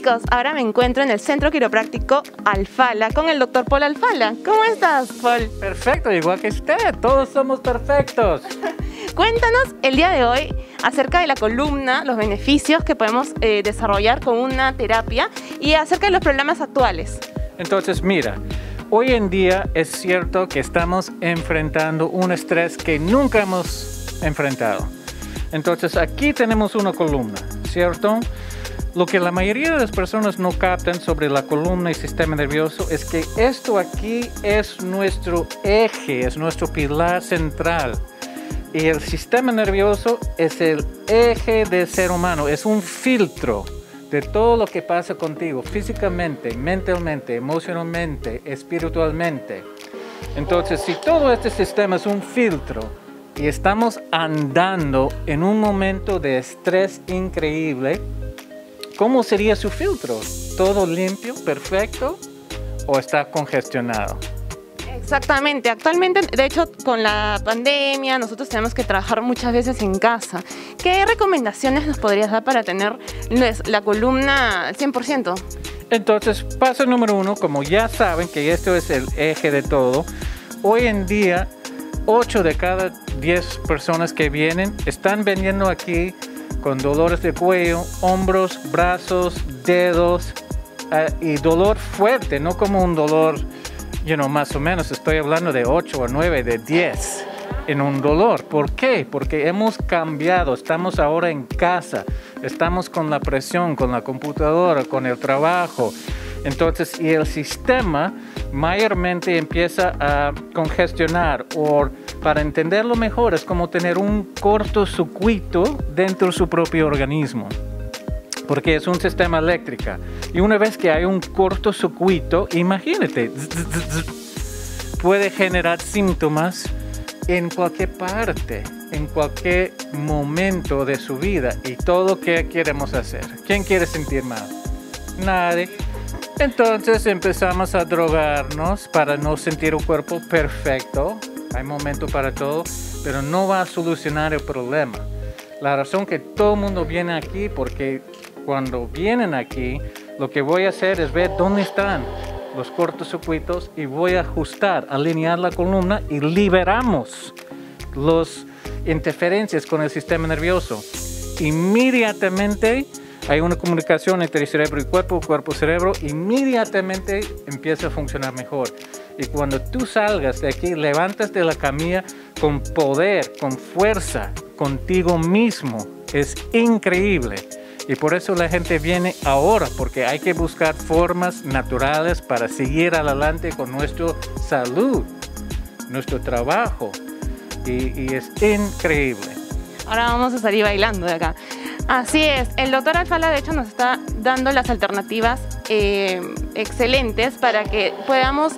chicos, ahora me encuentro en el Centro Quiropráctico Alfala con el doctor Paul Alfala. ¿Cómo estás, Paul? Perfecto, igual que usted, todos somos perfectos. Cuéntanos el día de hoy acerca de la columna, los beneficios que podemos desarrollar con una terapia y acerca de los problemas actuales. Entonces, mira, hoy en día es cierto que estamos enfrentando un estrés que nunca hemos enfrentado. Entonces, aquí tenemos una columna, ¿cierto? Lo que la mayoría de las personas no captan sobre la columna y sistema nervioso es que esto aquí es nuestro eje, es nuestro pilar central. Y el sistema nervioso es el eje del ser humano, es un filtro de todo lo que pasa contigo físicamente, mentalmente, emocionalmente, espiritualmente. Entonces, si todo este sistema es un filtro y estamos andando en un momento de estrés increíble, ¿cómo sería su filtro? ¿Todo limpio, perfecto o está congestionado? Exactamente, actualmente, de hecho, con la pandemia, nosotros tenemos que trabajar muchas veces en casa. ¿Qué recomendaciones nos podrías dar para tener la columna al 100%? Entonces, paso número 1, como ya saben que esto es el eje de todo, hoy en día 8 de cada 10 personas que vienen están viniendo aquí con dolores de cuello, hombros, brazos, dedos y dolor fuerte, no como un dolor, más o menos, estoy hablando de 8 o 9, de 10 en un dolor. ¿Por qué? Porque hemos cambiado, estamos ahora en casa, estamos con la presión, con la computadora, con el trabajo. Entonces, y el sistema mayormente empieza a congestionar, o para entenderlo mejor, es como tener un cortocircuito dentro de su propio organismo, porque es un sistema eléctrico. Y una vez que hay un cortocircuito, imagínate, puede generar síntomas en cualquier parte, en cualquier momento de su vida. Y todo lo que queremos hacer. ¿Quién quiere sentir mal? Nadie. Entonces empezamos a drogarnos para no sentir un cuerpo perfecto. Hay momento para todo, pero no va a solucionar el problema. La razón que todo el mundo viene aquí, porque cuando vienen aquí, lo que voy a hacer es ver dónde están los cortocircuitos y voy a ajustar, alinear la columna y liberamos las interferencias con el sistema nervioso. Inmediatamente hay una comunicación entre cerebro y cuerpo, cuerpo-cerebro, inmediatamente empieza a funcionar mejor. Y cuando tú salgas de aquí, levantas de la camilla con poder, con fuerza, contigo mismo. Es increíble. Y por eso la gente viene ahora, porque hay que buscar formas naturales para seguir adelante con nuestra salud, nuestro trabajo. Y es increíble. Ahora vamos a salir bailando de acá. Así es, el doctor Alfala de hecho nos está dando las alternativas excelentes para que podamos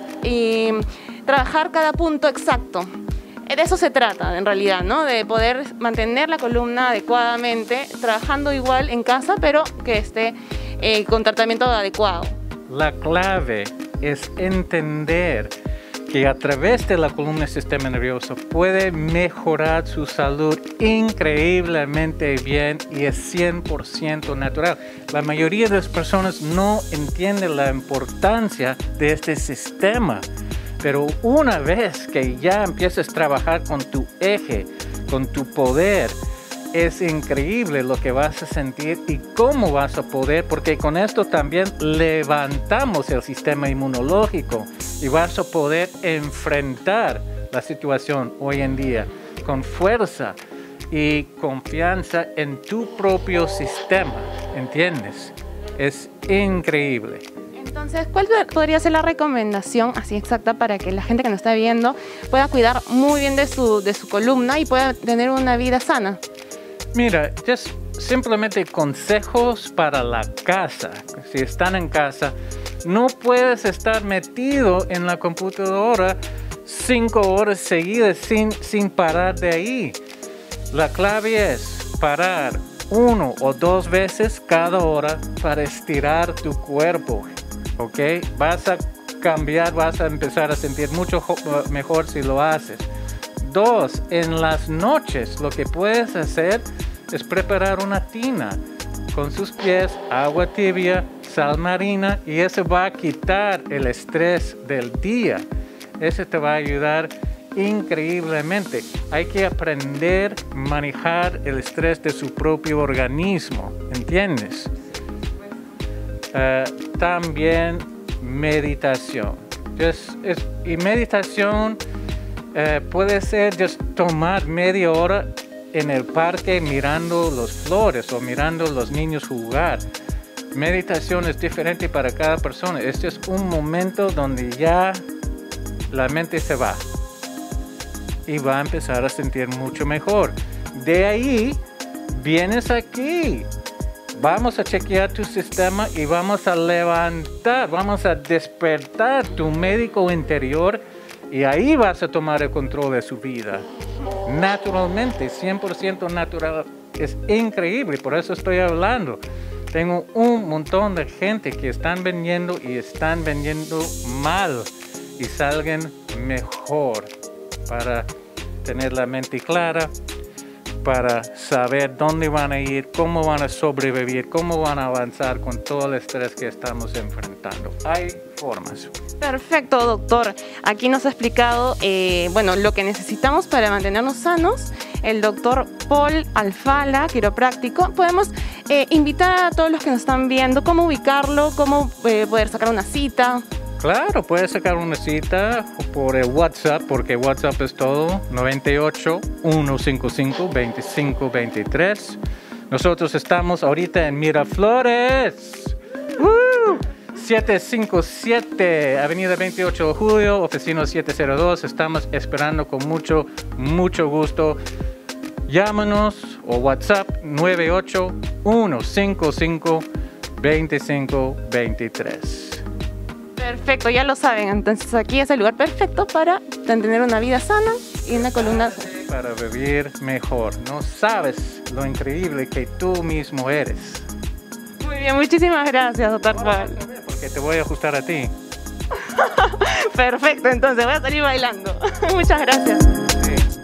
trabajar cada punto exacto. De eso se trata en realidad, ¿no? De poder mantener la columna adecuadamente, trabajando igual en casa, pero que esté con tratamiento adecuado. La clave es entender que a través de la columna y sistema nervioso puede mejorar su salud increíblemente bien y es 100% natural. La mayoría de las personas no entienden la importancia de este sistema. Pero una vez que ya empiezas a trabajar con tu eje, con tu poder, es increíble lo que vas a sentir y cómo vas a poder, porque con esto también levantamos el sistema inmunológico y vas a poder enfrentar la situación hoy en día con fuerza y confianza en tu propio sistema, ¿entiendes? Es increíble. Entonces, ¿cuál podría ser la recomendación así exacta para que la gente que nos está viendo pueda cuidar muy bien de su columna y pueda tener una vida sana? Mira, es simplemente consejos para la casa. Si están en casa, no puedes estar metido en la computadora 5 horas seguidas sin parar de ahí. La clave es parar 1 o 2 veces cada hora para estirar tu cuerpo. ¿Ok? Vas a cambiar, vas a empezar a sentir mucho mejor si lo haces. 2, en las noches lo que puedes hacer es preparar una tina con sus pies, agua tibia, sal marina, y eso va a quitar el estrés del día. Eso te va a ayudar increíblemente. Hay que aprender a manejar el estrés de su propio organismo, ¿entiendes? También meditación. Y meditación puede ser tomar media hora en el parque mirando las flores o mirando a los niños jugar. Meditación es diferente para cada persona. Este es un momento donde ya la mente se va y va a empezar a sentir mucho mejor. De ahí vienes aquí. Vamos a chequear tu sistema y vamos a levantar, vamos a despertar tu médico interior y ahí vas a tomar el control de su vida. Naturalmente, 100% natural. Es increíble, por eso estoy hablando. Tengo un montón de gente que están vendiendo y están vendiendo mal y salgan mejor para tener la mente clara, para saber dónde van a ir, cómo van a sobrevivir, cómo van a avanzar con todo el estrés que estamos enfrentando. Hay formas. Perfecto, doctor. Aquí nos ha explicado lo que necesitamos para mantenernos sanos. El doctor Paul Alfala, quiropráctico. Podemos invitar a todos los que nos están viendo cómo ubicarlo, cómo poder sacar una cita. Claro, puedes sacar una cita por el WhatsApp, porque WhatsApp es todo, 98-155-2523. Nosotros estamos ahorita en Miraflores. 757, Avenida 28 de Julio, oficina 702. Estamos esperando con mucho gusto. Llámanos o WhatsApp 98-155-2523. Perfecto, ya lo saben. Entonces aquí es el lugar perfecto para tener una vida sana y una columna sana. Para vivir mejor. No sabes lo increíble que tú mismo eres. Muy bien, muchísimas gracias, doctor Paul. Porque te voy a ajustar a ti. Perfecto, entonces voy a salir bailando. Muchas gracias. Sí.